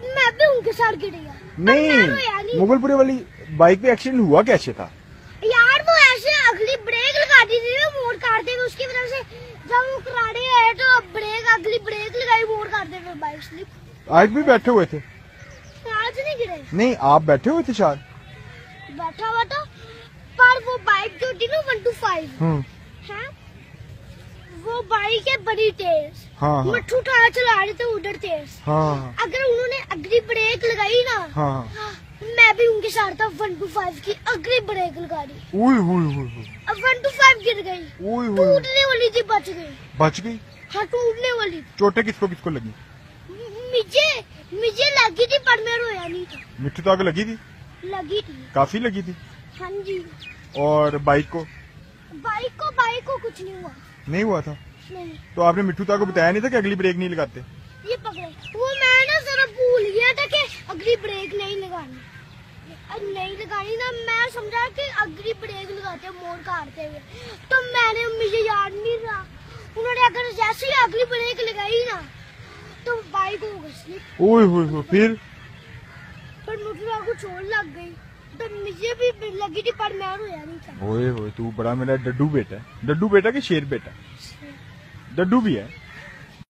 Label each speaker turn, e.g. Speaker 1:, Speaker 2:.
Speaker 1: मैं भी उनके साथ गिर गया।
Speaker 2: नहीं, मुगलपुरे वाली बाइक पे एक्सीडेंट हुआ कैसे था
Speaker 1: यार? वो ऐसे अगली ब्रेक लगा दी थी ना मोड़ काटते हुए, उसकी वजह से जब वो कराड़े आए तो अगली ब्रेक लगाई मोड़ काटते हुए बाइक स्लिप।
Speaker 2: आज भी बैठे हुए थे?
Speaker 1: आज नहीं गिरे।
Speaker 2: नहीं, आप बैठे हुए थे शायद।
Speaker 1: बैठा हुआ था, पर वो बाइक जो थी ना 125 है, वो बाइक है बड़ी तेज।
Speaker 2: हाँ,
Speaker 1: मिट्ठू टायर चला रहे थे उधर तेज।
Speaker 2: हाँ,
Speaker 1: अगर उन्होंने अगली ब्रेक लगाई ना,
Speaker 2: हाँ,
Speaker 1: मैं भी उनके साथ था 125 की अगली ब्रेक लगा दी। अब 125 गिर गई, टूटने वाली थी, बच गई। हाँ, टूटने वाली।
Speaker 2: चोटें किसको किसको लगी?
Speaker 1: मुझे लगी थी, पर मैं रोया नहीं था।
Speaker 2: मिट्टी तो आगे लगी थी?
Speaker 1: लगी थी,
Speaker 2: काफी लगी थी।
Speaker 1: हाँ जी।
Speaker 2: और बाइक को
Speaker 1: कुछ नहीं हुआ।
Speaker 2: नहीं हुआ था?
Speaker 1: नहीं।
Speaker 2: तो आपने मिट्टू ता को बताया नहीं था कि अगली ब्रेक नहीं लगाते?
Speaker 1: ये पकड़े, वो मैं ना जरा भूल गया था कि अगली ब्रेक नहीं लगानी ना। मैं समझा कि अगली ब्रेक लगाते मोड़ काटते हुए, तो मुझे याद नहीं रहा। उन्होंने अगर जैसे ही अगली ब्रेक लगाई ना, तो बाइक हो गई।
Speaker 2: फिर
Speaker 1: मुझे को चोट लग गई, तो मुझे भी लगी थी, पर मैं रोया नहीं था।
Speaker 2: ओए तू बड़ा मेरा डड्डू बेटा है। डड्डू बेटा कि शेर बेटा? डड्डू भी है।